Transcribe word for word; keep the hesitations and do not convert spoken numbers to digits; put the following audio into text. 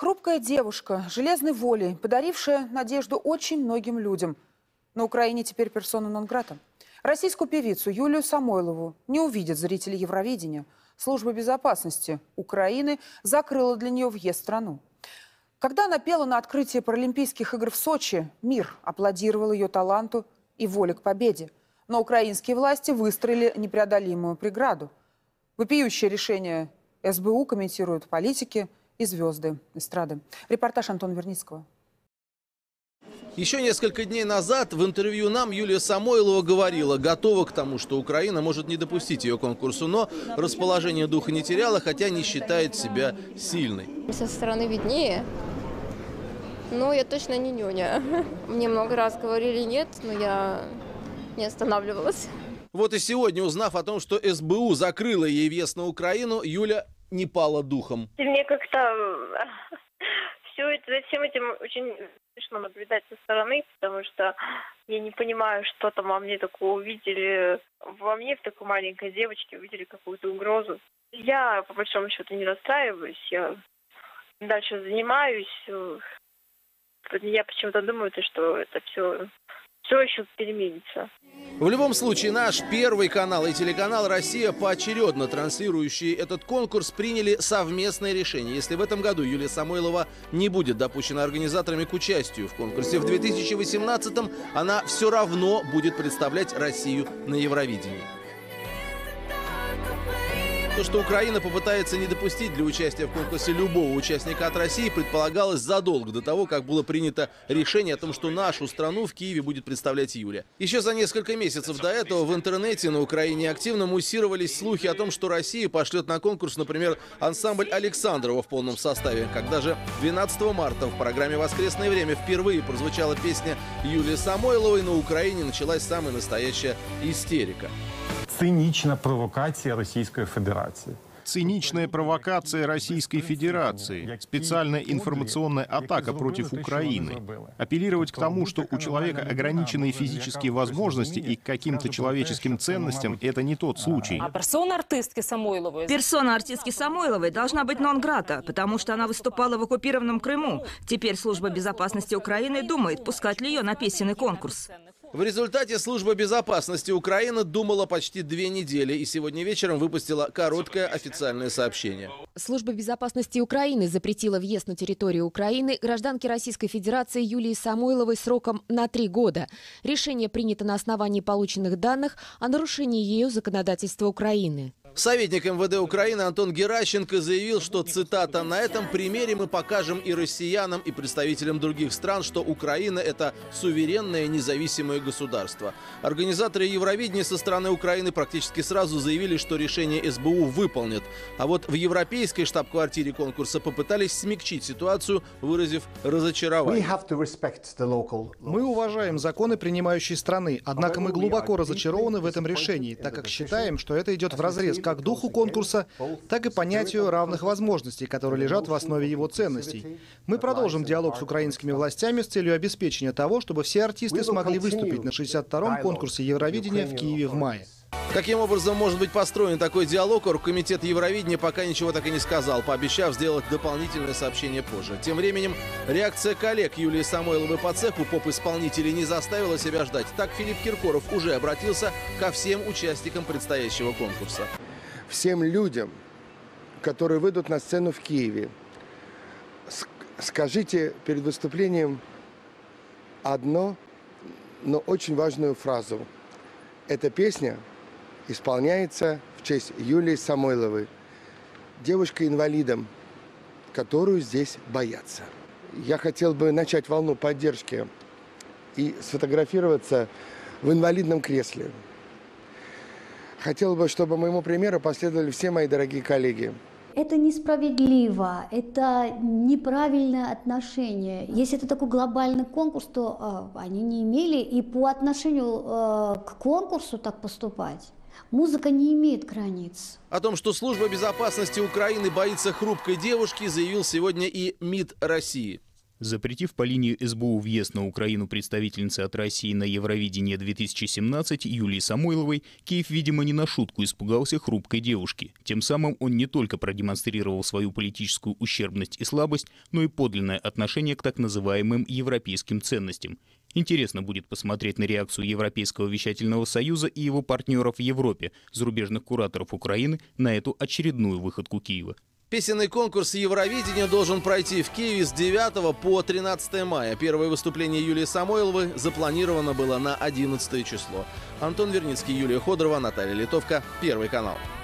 Хрупкая девушка, железной волей, подарившая надежду очень многим людям. На Украине теперь персона нон-грата. Российскую певицу Юлию Самойлову не увидят зрители Евровидения. Служба безопасности Украины закрыла для нее въезд в страну. Когда она пела на открытии Паралимпийских игр в Сочи, мир аплодировал ее таланту и воле к победе. Но украинские власти выстроили непреодолимую преграду. Вопиющее решение эс бэ у комментируют политики и звезды эстрады. Репортаж Антона Верницкого. Еще несколько дней назад в интервью нам Юлия Самойлова говорила, готова к тому, что Украина может не допустить ее к конкурсу, но расположение духа не теряла, хотя не считает себя сильной. Со стороны виднее, но я точно не нюня. Мне много раз говорили нет, но я не останавливалась. Вот и сегодня, узнав о том, что эс бэ у закрыла ей въезд на Украину, Юля не пала духом. Мне как-то все это, за всем этим очень смешно наблюдать со стороны, потому что я не понимаю, что там во мне такого увидели. Во мне, в такой маленькой девочке, увидели какую-то угрозу. Я, по большому счету, не расстраиваюсь. Я дальше занимаюсь. Я почему-то думаю, что это все, все еще переменится. В любом случае, наш Первый канал и телеканал «Россия», поочередно транслирующие этот конкурс, приняли совместное решение. Если в этом году Юлия Самойлова не будет допущена организаторами к участию в конкурсе, в две тысячи восемнадцатом она все равно будет представлять Россию на Евровидении. То, что Украина попытается не допустить для участия в конкурсе любого участника от России, предполагалось задолго до того, как было принято решение о том, что нашу страну в Киеве будет представлять Юля. Еще за несколько месяцев до этого в интернете на Украине активно муссировались слухи о том, что Россия пошлет на конкурс, например, ансамбль Александрова в полном составе. Когда же двенадцатого марта в программе «Воскресное время» впервые прозвучала песня Юлии Самойловой, на Украине началась самая настоящая истерика. Цинична провокация Российской Федерации. Циничная провокация Российской Федерации, специальная информационная атака против Украины. Апеллировать к тому, что у человека ограниченные физические возможности и к каким-то человеческим ценностям, это не тот случай. А персона артистки Самойловой? Персона артистки Самойловой должна быть нон-грата, потому что она выступала в оккупированном Крыму. Теперь служба безопасности Украины думает, пускать ли ее на песенный конкурс. В результате служба безопасности Украины думала почти две недели и сегодня вечером выпустила короткое официальное сообщение. Служба безопасности Украины запретила въезд на территорию Украины гражданке Российской Федерации Юлии Самойловой сроком на три года. Решение принято на основании полученных данных о нарушении ею законодательства Украины. Советник эм вэ дэ Украины Антон Геращенко заявил, что, цитата, «на этом примере мы покажем и россиянам, и представителям других стран, что Украина – это суверенное независимое государство». Организаторы Евровидения со стороны Украины практически сразу заявили, что решение эс бэ у выполнят. А вот в европейской штаб-квартире конкурса попытались смягчить ситуацию, выразив разочарование. Мы уважаем законы принимающей страны, однако мы глубоко разочарованы в этом решении, так как считаем, что это идет вразрез как духу конкурса, так и понятию равных возможностей, которые лежат в основе его ценностей. Мы продолжим диалог с украинскими властями с целью обеспечения того, чтобы все артисты смогли выступить на шестьдесят втором конкурсе Евровидения в Киеве в мае. Каким образом может быть построен такой диалог, Оргкомитет Евровидения пока ничего так и не сказал, пообещав сделать дополнительное сообщение позже. Тем временем реакция коллег Юлии Самойловой по цеху поп-исполнителей не заставила себя ждать. Так Филипп Киркоров уже обратился ко всем участникам предстоящего конкурса. Всем людям, которые выйдут на сцену в Киеве, скажите перед выступлением одну, но очень важную фразу. Эта песня исполняется в честь Юлии Самойловой, девушка-инвалидом, которую здесь боятся. Я хотел бы начать волну поддержки и сфотографироваться в инвалидном кресле. Хотел бы, чтобы моему примеру последовали все мои дорогие коллеги. Это несправедливо, это неправильное отношение. Если это такой глобальный конкурс, то э, они не имели и по отношению э, к конкурсу так поступать. Музыка не имеет границ. О том, что служба безопасности Украины боится хрупкой девушки, заявил сегодня и МИД России. Запретив по линии эс бэ у въезд на Украину представительницы от России на Евровидение две тысячи семнадцать Юлии Самойловой, Киев, видимо, не на шутку испугался хрупкой девушки. Тем самым он не только продемонстрировал свою политическую ущербность и слабость, но и подлинное отношение к так называемым европейским ценностям. Интересно будет посмотреть на реакцию Европейского вещательного союза и его партнеров в Европе, зарубежных кураторов Украины, на эту очередную выходку Киева. Песенный конкурс Евровидения должен пройти в Киеве с девятого по тринадцатое мая. Первое выступление Юлии Самойловой запланировано было на одиннадцатое число. Антон Верницкий, Юлия Ходорова, Наталья Литовка, Первый канал.